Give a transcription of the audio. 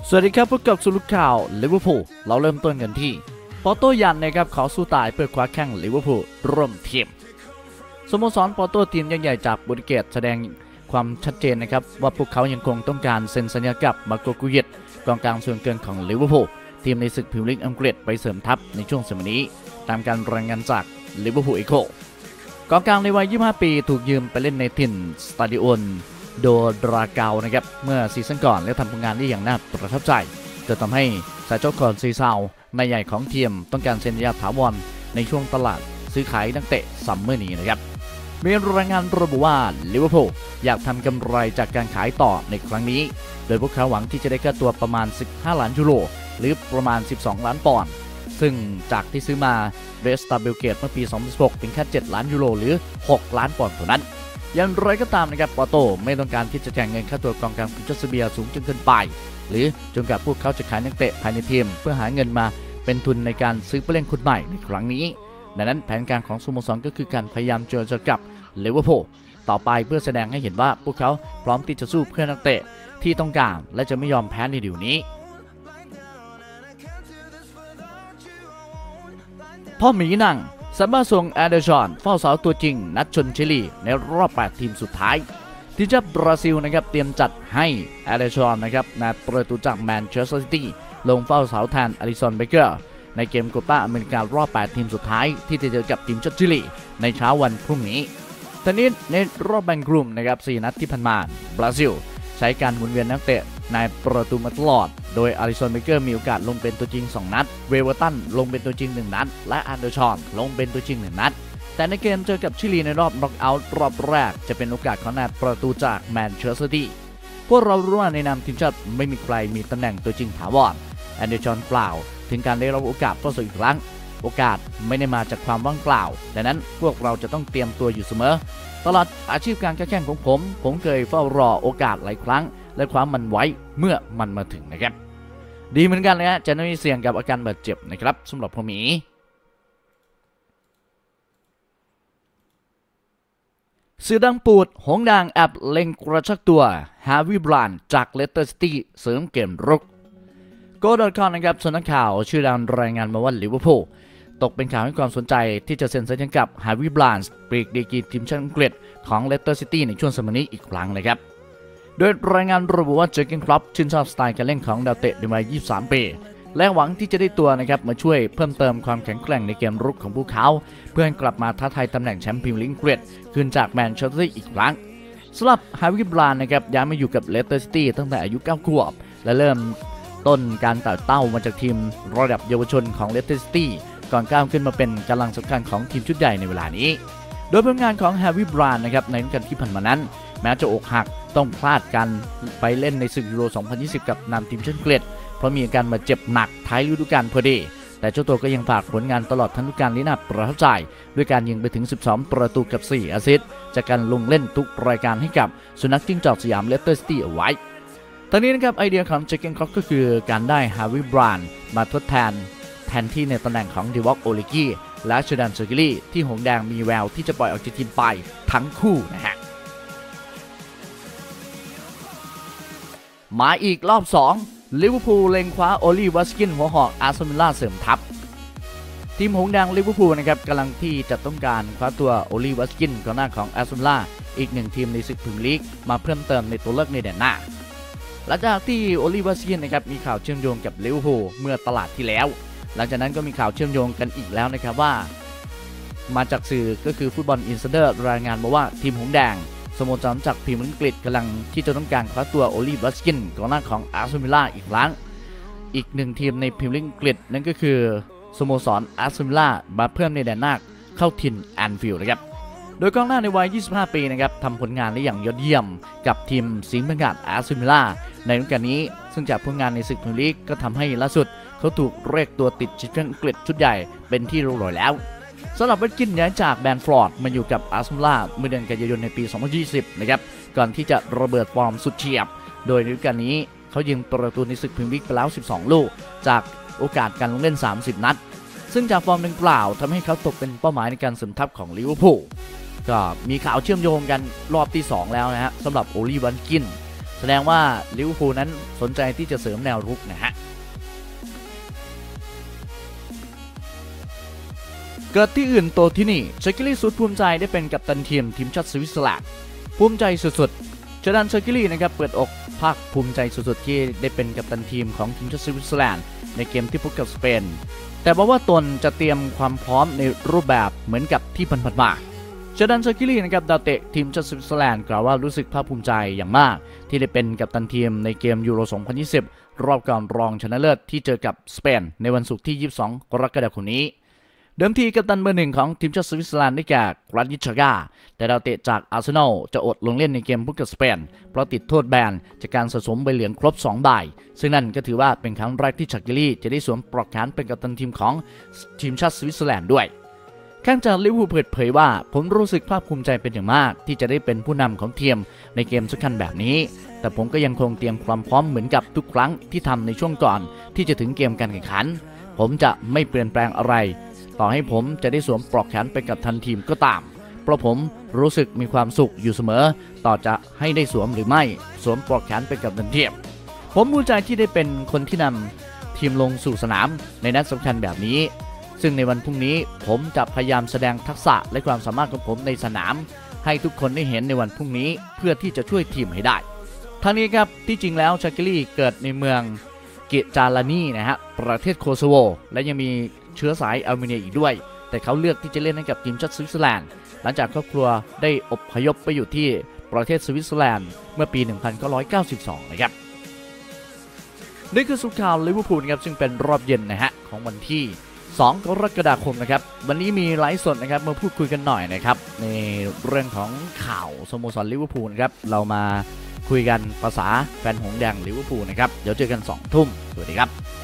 สวัสดีครับพบกับสรุปข่าวลิเวอร์พูลเราเริ่มต้นกันที่ปอร์โตยันนะครับขอสู้ตายเพื่อคว้าแข้งลิเวอร์พูลร่วมทีมสโมสรปอร์โตทีมยักษ์ใหญ่จากโปรตุเกสแสดงความชัดเจนนะครับว่าพวกเขายังคงต้องการเซ็นสัญญากับมาโกกุเยตกองกลางส่วนเกินของลิเวอร์พูลทีมในศึกพรีเมียร์ลีกอังกฤษไปเสริมทัพในช่วงสมัยนี้ตามการรายงานจากลิเวอร์พูลเอโคกองกลางในวัย25 ปีถูกยืมไปเล่นในถิ่นสตาดิโอนโดดราเกานะครับเมื่อซีซั่นก่อนและทำผลงานได้อย่างน่าประทับใจจนทำให้ซาโจคอนซีซาวแม่ใหญ่ของทีมต้องการเซ็นสัญญาถาวรในช่วงตลาดซื้อขายนักเตะซัมเมอร์นี้นะครับมีรายงานระบุว่าลิเวอร์พูลอยากทำกำไรจากการขายต่อในครั้งนี้โดยพวกเขาหวังที่จะได้ค่าตัวประมาณ15 ล้านยูโรหรือประมาณ12 ล้านปอนด์ซึ่งจากที่ซื้อมาเรสตาเบลเกตเมื่อปี 2016 เป็นแค่7 ล้านยูโรหรือ6 ล้านปอนด์เท่านั้นอย่างไรก็ตามนะครับปอร์โตไม่ต้องการที่จะจ่ายเงินค่าตัวกองกลางฟิชเชอร์เบียสูงจนเกินไปหรือจนกับพวกเขาจะขายนักเตะภายในทีมเพื่อหาเงินมาเป็นทุนในการซื้อผู้เล่นคนใหม่ในครั้งนี้ดังนั้นแผนการของสโมสรก็คือการพยายามเจรจากับลิเวอร์พูลต่อไปเพื่อแสดงให้เห็นว่าพวกเขาพร้อมที่จะสู้เพื่อนักเตะที่ต้องการและจะไม่ยอมแพ้ในดีลนี้พ่อหมีนั่งซาบาซงแอเดชอนเฝ้าเสาตัวจริงนัดชนชิลีในรอบ8 ทีมสุดท้ายทีมชาติบราซิลนะครับเตรียมจัดให้แอเดชอนนะครับนัดประตูจากแมนเชสเตอร์ซิตี้ลงเฝ้าเสาแทนอลิสันเบเกอร์ในเกมโคปาอเมริการอบ8 ทีมสุดท้ายที่จะเจอกับทีมชาติชิลีในเช้าวันพรุ่งนี้ตอนนี้ในรอบแบ่งกลุ่มนะครับ4 นัดที่ผ่านมาบราซิลใช้การหมุนเวียนนักเตะในประตูมาตลอดโดยอลิสันเบเกอร์มีโอกาสลงเป็นตัวจริง2 นัดเวเวอร์ตันลงเป็นตัวจริง1 นัดและอันเดอร์ชอนลงเป็นตัวจริง1 นัดแต่ในเกมเจอกับชิลีในรอบน็อกเอาท์รอบแรกจะเป็นโอกาสของนายประตูจากแมนเชสเตอร์ซิตี้พวกเรารู้ว่าในนามทีมชาติไม่มีใครมีตำแหน่งตัวจริงถาวรอันเดอร์ชอนกล่าวถึงการได้รับโอกาสเข้าสู่อีกครั้งโอกาสไม่ได้มาจากความว่างเปล่าดังนั้นพวกเราจะต้องเตรียมตัวอยู่เสมอตลอดอาชีพการแข่งของผมเคยเฝ้ารอโอกาสหลายครั้งและคว้ามันไว้เมื่อมันมาถึงนะครับดีเหมือนกันนะฮะจะไม่เสี่ยงกับอาการบาดเจ็บนะครับสำหรับพ่อหมีสื่อดังปูดหงดังแอบเล็งกระชักตัวฮาวิบรานจากเลสเตอร์ซิตี้เสริมเกมรุกGo.com นะครับสำนักข่าวชื่อดังรายงานมาว่าลิเวอร์พูลตกเป็นข่าวให้ความสนใจที่จะเซ็นสัญญากับฮาวิบรานปีกดีกรีทีมชาติอังกฤษของเลสเตอร์ซิตี้ในช่วงสมัยนี้อีกครั้งนะครับโดยรายงานระบุว่าเจอร์เกนคล็อปชื่นชอบสไตล์การเล่นของดาวเตะในวัย23 ปีและหวังที่จะได้ตัวนะครับมาช่วยเพิ่มเติมความแข็งแกร่งในเกมรุกของพวกเขาเพื่อให้กลับมาท้าทายตำแหน่งแชมป์พรีเมียร์ลีกอังกฤษคืนจากแมนเชสเตอร์อีกครั้งสำหรับฮาวิบรานนะครับย้ายมาอยู่กับเลสเตอร์ซิตี้ตั้งแต่อายุ9 ขวบและเริ่มต้นการไต่เต้ามาจากทีมระดับเยาวชนของเลสเตอร์ซิตี้ก่อนก้าวขึ้นมาเป็นกำลังสำคัญของทีมชุดใหญ่ในเวลานี้โดยผลงานของฮาวิบรานนะครับในฤดูกาลที่ผ่านมานั้นแม้จะอกหักต้องพลาดกันไปเล่นในศึกยูโร 2020 กับนำทีมชาติอังกฤษเพราะมีอาการบาดเจ็บหนักท้ายฤดูกาลพอดีแต่เจ้าตัวก็ยังฝากผลงานตลอดทั้งฤดูกาลนี้น่าประทับใจด้วยการยิงไปถึง12 ประตูกับ4 แอสซิสต์จากการลงเล่นทุกรายการให้กับสุนัขจิ้งจอกสยามเลสเตอร์ซิตี้เอาไว้ตอนนี้นะครับไอเดียของเจอร์เกนคล็อปก็คือการได้ฮาวิบรานมาทดแทนที่ในตำแหน่งของดิวอกโอลิกี้และเชดันเซอร์กิลี่ที่หงแดงมีแววที่จะปล่อยออกจากทีมไปทั้งคู่นะฮะมาอีกรอบ2ลิเวอร์พูลเล็งคว้าโอลีวัสกินหัวหอกอาร์เซนอลเสริมทัพทีมหงแดงลิเวอร์พูลนะครับกำลังที่จะต้องการคว้าตัวโอลีวัสกินกองหน้าของอาร์เซนอลอีก1 ทีมในศึกพรีเมียร์ลีกมาเพิ่มเติมในตัวเลือกในแดนหน้าหลังจากที่โอลีวัสกินนะครับมีข่าวเชื่อมโยงกับลิเวอร์พูลเมื่อตลาดที่แล้วหลังจากนั้นก็มีข่าวเชื่อมโยงกันอีกแล้วนะครับว่ามาจากสื่อก็คือฟุตบอลอินไซเดอร์รายงานมาว่าทีมหงแดงสโมสรจากพรีเมียร์ลีกอังกฤษกำลังที่จะต้องการคว้าตัวโอลีวัสกินกองหน้าของอาร์เซนอลอีกครั้งอีก1 ทีมในพรีเมียร์ลีกอังกฤษนั่นก็คือสโมสรอาร์เซนอลมาเพิ่มในแดนหน้าเข้าถิ่นแอนฟิลด์นะครับโดยกองหน้าในวัย25 ปีนะครับทำผลงานได้อย่างยอดเยี่ยมกับทีมสิงห์บรรยากาศอาร์เซนอลในฤดูกาลนี้ซึ่งจากผลงานในศึกพรีเมียร์ลีกก็ทำให้ล่าสุดเขาถูกเรียกตัวติดทีมชาติอังกฤษชุดใหญ่เป็นที่เรียบร้อยแล้วสำหรับวัตกินย้ายจากแบนฟอร์ดมาอยู่กับอาร์เซนอลเมื่อเดือนกันยายนในปี 2020 นะครับก่อนที่จะระเบิดฟอร์มสุดเฉียบโดยในฤดูกาลนี้เขายิงประตูในศึกพรีเมียร์ลีกไปแล้ว12 ลูกจากโอกาสการลงเล่น30 นัดซึ่งจากฟอร์มดังกล่าวทำให้เขาตกเป็นเป้าหมายในการเสริมทัพของลิเวอร์พูลก็มีข่าวเชื่อมโยงกันรอบที่2แล้วนะฮะสำหรับโอลีวัสกินแสดงว่าลิเวอร์พูลนั้นสนใจที่จะเสริมแนวรุกนะฮะเกิดที่อื่นโตที่นี่เชคิลี่สุดภูมิใจได้เป็นกัปตันทีมชาติสวิตเซอร์แลนด์ภูมิใจสุดๆเจอร์แดนเชคิลี่นะครับเปิดอกภาคภูมิใจสุดๆที่ได้เป็นกัปตันทีมของทีมชาติสวิตเซอร์แลนด์ในเกมที่พบกับสเปนแต่บอกว่าตนจะเตรียมความพร้อมในรูปแบบเหมือนกับที่ผ่านมาเจอร์แดนเชคิลี่นะครับดาวเตะทีมชาติสวิตเซอร์แลนด์กล่าวว่ารู้สึกภาคภูมิใจอย่างมากที่ได้เป็นกัปตันทีมในเกมยูโร 2020 รอบก่อนรองชนะเลิศที่เจอกับสเปนในวันศุกร์ที่ 22 กรกฎาคมนี้เดิมทีกัปตันเบอร์หนึ่งของทีมชาติสวิตเซอร์แลนด์ได้แก่กรานิชกาแต่ดาวเตะจากอาร์เซนอลจะอดลงเล่นในเกมพบกับสเปนเพราะติดโทษแบนจากการสะสมใบเหลืองครบ2 ใบซึ่งนั่นก็ถือว่าเป็นครั้งแรกที่ชักกิลี่จะได้สวมปลอกแขนเป็นกัปตันทีมของทีมชาติสวิตเซอร์แลนด์ด้วยข้างจากลิเวอร์พูลเปิดเผยว่าผมรู้สึกภาคภูมิใจเป็นอย่างมากที่จะได้เป็นผู้นำของทีมในเกมสำคัญแบบนี้แต่ผมก็ยังคงเตรียมความพร้อมเหมือนกับทุกครั้งที่ทำในช่วงก่อนที่จะถึงเกมการแข่งขันผมจะไม่เปลี่ยนแปลงอะไรต่อให้ผมจะได้สวมปลอกแขนไปกับทันทีมก็ตามเพราะผมรู้สึกมีความสุขอยู่เสมอต่อจะให้ได้สวมหรือไม่สวมปลอกแขนไปกับทันทีมผมภูมิใจที่ได้เป็นคนที่นำทีมลงสู่สนามในนัดสำคัญแบบนี้ซึ่งในวันพรุ่งนี้ผมจะพยายามแสดงทักษะและความสามารถของผมในสนามให้ทุกคนได้เห็นในวันพรุ่งนี้เพื่อที่จะช่วยทีมให้ได้ทั้งนี้ครับที่จริงแล้วชักกิลี่เกิดในเมืองกิจาลานีนะฮะประเทศโคโซโวและยังมีเชื้อสายอาร์เมเนียอีกด้วยแต่เขาเลือกที่จะเล่นให้กับทีมชาติสวิตเซอร์แลนด์หลังจากครอบครัวได้อพยพไปอยู่ที่ประเทศสวิตเซอร์แลนด์เมื่อปี 1992 นะครับนี่คือสุดข่าวลิเวอร์พูลนะครับซึ่งเป็นรอบเย็นนะฮะของวันที่ 2 กรกฎาคมนะครับวันนี้มีไลฟ์สดนะครับมาพูดคุยกันหน่อยนะครับในเรื่องของข่าวสโมสรลิเวอร์พูลนะครับเรามาคุยกันภาษาแฟนหงส์แดงลิเวอร์พูลนะครับเดี๋ยวเจอกัน 2 ทุ่มสวัสดีครับ